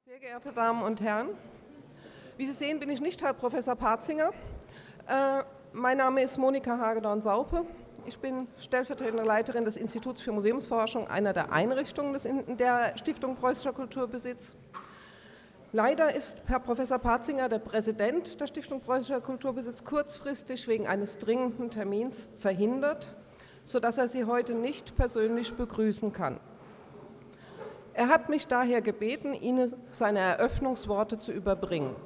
Sehr geehrte Damen und Herren, wie Sie sehen, bin ich nicht Herr Professor Partzinger. Mein Name ist Monika Hagedorn-Saupe. Ich bin stellvertretende Leiterin des Instituts für Museumsforschung, einer der Einrichtungen der Stiftung Preußischer Kulturbesitz. Leider ist Herr Professor Partzinger, der Präsident der Stiftung Preußischer Kulturbesitz, kurzfristig wegen eines dringenden Termins verhindert, sodass er Sie heute nicht persönlich begrüßen kann. Er hat mich daher gebeten, Ihnen seine Eröffnungsworte zu überbringen.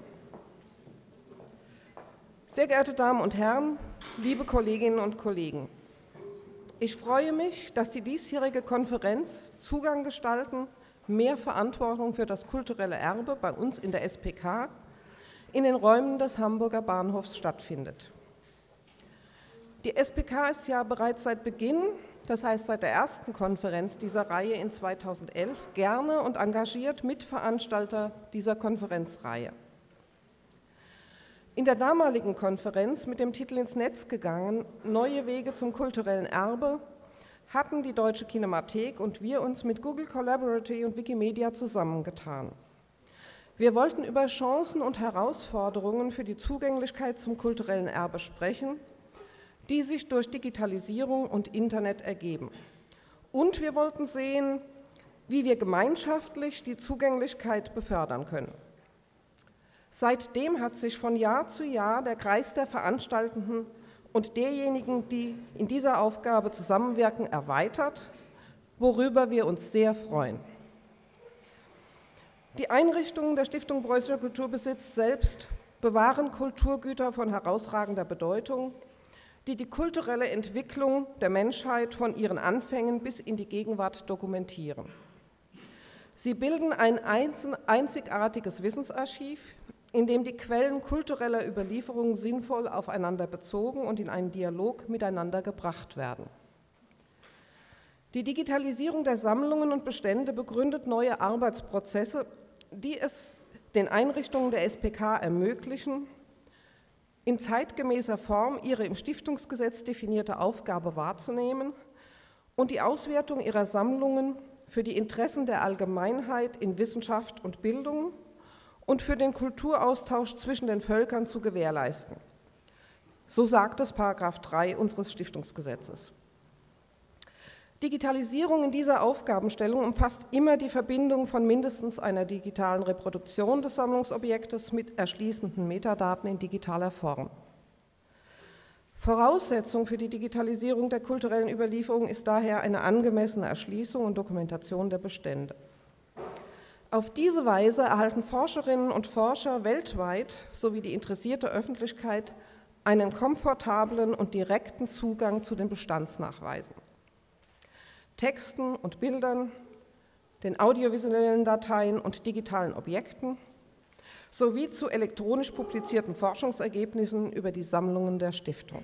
Sehr geehrte Damen und Herren, liebe Kolleginnen und Kollegen, ich freue mich, dass die diesjährige Konferenz Zugang gestalten, mehr Verantwortung für das kulturelle Erbe bei uns in der SPK in den Räumen des Hamburger Bahnhofs stattfindet. Die SPK ist ja bereits seit Beginn, das heißt seit der ersten Konferenz dieser Reihe in 2011, gerne und engagiert Mitveranstalter dieser Konferenzreihe. In der damaligen Konferenz mit dem Titel ins Netz gegangen, Neue Wege zum kulturellen Erbe, hatten die Deutsche Kinemathek und wir uns mit Google Collaboratory und Wikimedia zusammengetan. Wir wollten über Chancen und Herausforderungen für die Zugänglichkeit zum kulturellen Erbe sprechen, die sich durch Digitalisierung und Internet ergeben. Und wir wollten sehen, wie wir gemeinschaftlich die Zugänglichkeit befördern können. Seitdem hat sich von Jahr zu Jahr der Kreis der Veranstaltenden und derjenigen, die in dieser Aufgabe zusammenwirken, erweitert, worüber wir uns sehr freuen. Die Einrichtungen der Stiftung Preußischer Kulturbesitz selbst bewahren Kulturgüter von herausragender Bedeutung, die die kulturelle Entwicklung der Menschheit von ihren Anfängen bis in die Gegenwart dokumentieren. Sie bilden ein einzigartiges Wissensarchiv, in dem die Quellen kultureller Überlieferungen sinnvoll aufeinander bezogen und in einen Dialog miteinander gebracht werden. Die Digitalisierung der Sammlungen und Bestände begründet neue Arbeitsprozesse, die es den Einrichtungen der SPK ermöglichen, in zeitgemäßer Form ihre im Stiftungsgesetz definierte Aufgabe wahrzunehmen und die Auswertung ihrer Sammlungen für die Interessen der Allgemeinheit in Wissenschaft und Bildung und für den Kulturaustausch zwischen den Völkern zu gewährleisten. So sagt es § 3 unseres Stiftungsgesetzes. Digitalisierung in dieser Aufgabenstellung umfasst immer die Verbindung von mindestens einer digitalen Reproduktion des Sammlungsobjektes mit erschließenden Metadaten in digitaler Form. Voraussetzung für die Digitalisierung der kulturellen Überlieferung ist daher eine angemessene Erschließung und Dokumentation der Bestände. Auf diese Weise erhalten Forscherinnen und Forscher weltweit sowie die interessierte Öffentlichkeit einen komfortablen und direkten Zugang zu den Bestandsnachweisen, Texten und Bildern, den audiovisuellen Dateien und digitalen Objekten sowie zu elektronisch publizierten Forschungsergebnissen über die Sammlungen der Stiftung.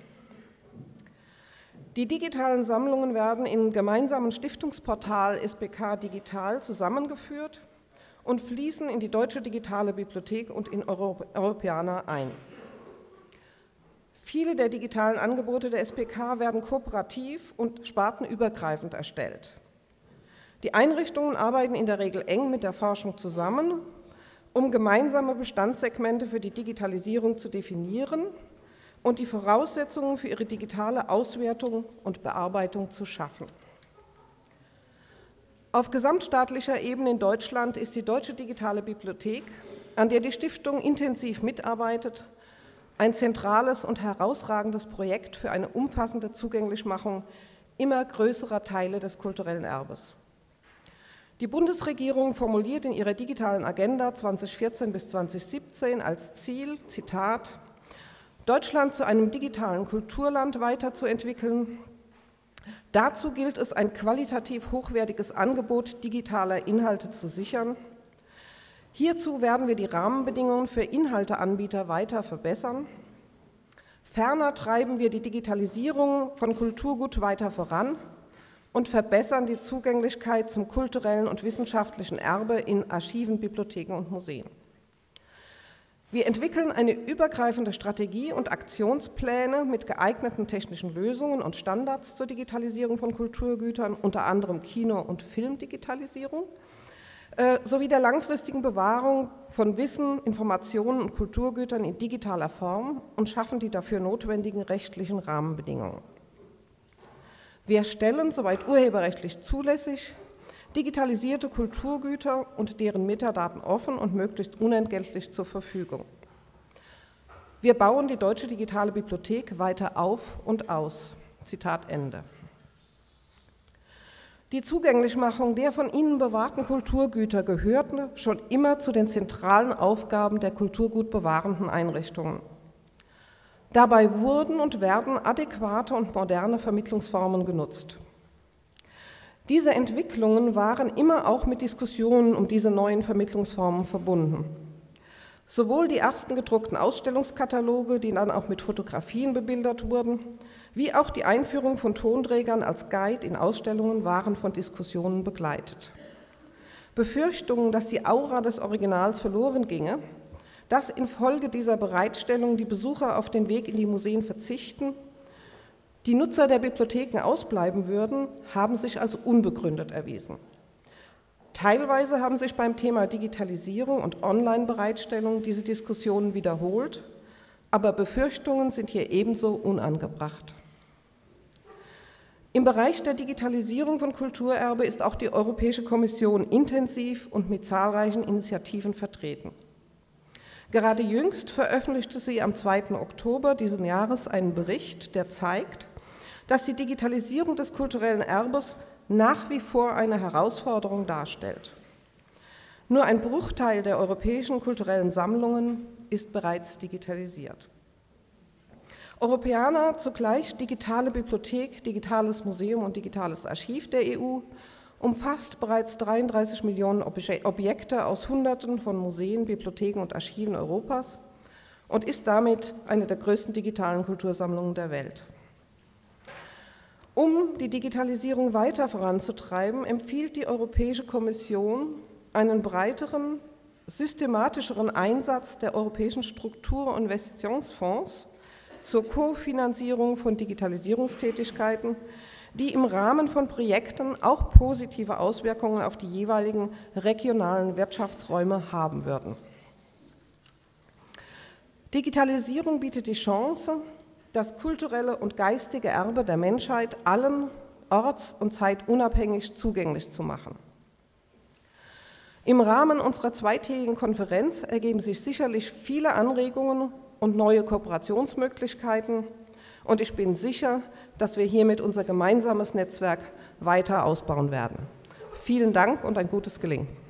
Die digitalen Sammlungen werden im gemeinsamen Stiftungsportal SPK Digital zusammengeführt und fließen in die Deutsche Digitale Bibliothek und in Europeana ein. Viele der digitalen Angebote der SPK werden kooperativ und spartenübergreifend erstellt. Die Einrichtungen arbeiten in der Regel eng mit der Forschung zusammen, um gemeinsame Bestandssegmente für die Digitalisierung zu definieren und die Voraussetzungen für ihre digitale Auswertung und Bearbeitung zu schaffen. Auf gesamtstaatlicher Ebene in Deutschland ist die Deutsche Digitale Bibliothek, an der die Stiftung intensiv mitarbeitet, ein zentrales und herausragendes Projekt für eine umfassende Zugänglichmachung immer größerer Teile des kulturellen Erbes. Die Bundesregierung formuliert in ihrer digitalen Agenda 2014 bis 2017 als Ziel, Zitat, Deutschland zu einem digitalen Kulturland weiterzuentwickeln. Dazu gilt es, ein qualitativ hochwertiges Angebot digitaler Inhalte zu sichern. Hierzu werden wir die Rahmenbedingungen für Inhalteanbieter weiter verbessern. Ferner treiben wir die Digitalisierung von Kulturgut weiter voran und verbessern die Zugänglichkeit zum kulturellen und wissenschaftlichen Erbe in Archiven, Bibliotheken und Museen. Wir entwickeln eine übergreifende Strategie und Aktionspläne mit geeigneten technischen Lösungen und Standards zur Digitalisierung von Kulturgütern, unter anderem Kino- und Filmdigitalisierung. sowie der langfristigen Bewahrung von Wissen, Informationen und Kulturgütern in digitaler Form und schaffen die dafür notwendigen rechtlichen Rahmenbedingungen. Wir stellen, soweit urheberrechtlich zulässig, digitalisierte Kulturgüter und deren Metadaten offen und möglichst unentgeltlich zur Verfügung. Wir bauen die Deutsche Digitale Bibliothek weiter auf und aus. Zitat Ende. Die Zugänglichmachung der von Ihnen bewahrten Kulturgüter gehörte schon immer zu den zentralen Aufgaben der kulturgutbewahrenden Einrichtungen. Dabei wurden und werden adäquate und moderne Vermittlungsformen genutzt. Diese Entwicklungen waren immer auch mit Diskussionen um diese neuen Vermittlungsformen verbunden. Sowohl die ersten gedruckten Ausstellungskataloge, die dann auch mit Fotografien bebildert wurden, wie auch die Einführung von Tonträgern als Guide in Ausstellungen waren von Diskussionen begleitet. Befürchtungen, dass die Aura des Originals verloren ginge, dass infolge dieser Bereitstellung die Besucher auf den Weg in die Museen verzichten, die Nutzer der Bibliotheken ausbleiben würden, haben sich als unbegründet erwiesen. Teilweise haben sich beim Thema Digitalisierung und Online-Bereitstellung diese Diskussionen wiederholt, aber Befürchtungen sind hier ebenso unangebracht. Im Bereich der Digitalisierung von Kulturerbe ist auch die Europäische Kommission intensiv und mit zahlreichen Initiativen vertreten. Gerade jüngst veröffentlichte sie am 2. Oktober diesen Jahres einen Bericht, der zeigt, dass die Digitalisierung des kulturellen Erbes nach wie vor eine Herausforderung darstellt. Nur ein Bruchteil der europäischen kulturellen Sammlungen ist bereits digitalisiert. Europeana, zugleich digitale Bibliothek, digitales Museum und digitales Archiv der EU, umfasst bereits 33 Millionen Objekte aus Hunderten von Museen, Bibliotheken und Archiven Europas und ist damit eine der größten digitalen Kultursammlungen der Welt. Um die Digitalisierung weiter voranzutreiben, empfiehlt die Europäische Kommission einen breiteren, systematischeren Einsatz der europäischen Struktur- und Investitionsfonds zur Kofinanzierung von Digitalisierungstätigkeiten, die im Rahmen von Projekten auch positive Auswirkungen auf die jeweiligen regionalen Wirtschaftsräume haben würden. Digitalisierung bietet die Chance, das kulturelle und geistige Erbe der Menschheit allen orts- und zeitunabhängig zugänglich zu machen. Im Rahmen unserer zweitägigen Konferenz ergeben sich sicherlich viele Anregungen und neue Kooperationsmöglichkeiten und ich bin sicher, dass wir hiermit unser gemeinsames Netzwerk weiter ausbauen werden. Vielen Dank und ein gutes Gelingen.